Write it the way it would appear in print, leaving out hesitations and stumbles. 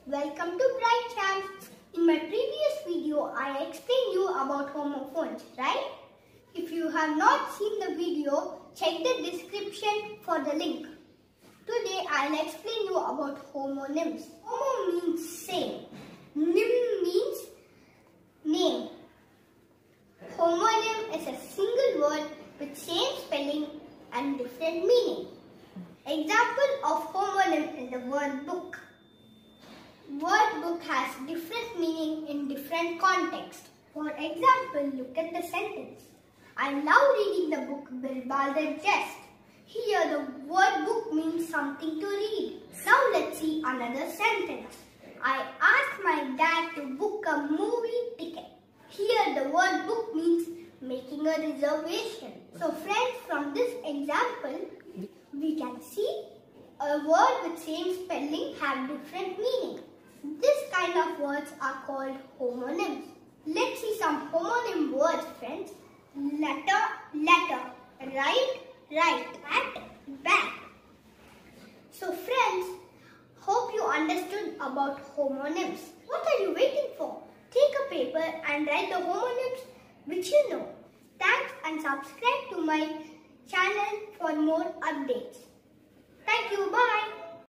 welcome to Bright Champs. In my previous video, I explained you about homophones, right? If you have not seen the video, check the description for the link. Today, I'll explain you about homonyms. Homo means same. Nym means name. Homonym is a single word with same spelling and different meaning. Example of homonym is the word book. Word book has different meaning in different contexts. For example, look at the sentence. I love reading the book Bilbal the Jest. Here the word book means something to read. Now let's see another sentence. I asked my dad to book a movie ticket. Here the word book means making a reservation. So friends, from this example, we can see a word with same spelling have different meaning. This kind of words are called homonyms. Let's see some homonym words, friends. Letter, letter. Right, right. Bat. So friends, hope you understood about homonyms. What are you waiting for? Take a paper and write the homonyms which you know. Thanks and subscribe to my channel for more updates. Thank you. Bye.